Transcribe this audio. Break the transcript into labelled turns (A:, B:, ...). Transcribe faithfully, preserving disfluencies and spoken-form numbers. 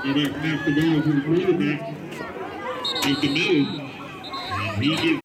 A: Quarterback snaps the ball to the quarterback. Make the move. And he gets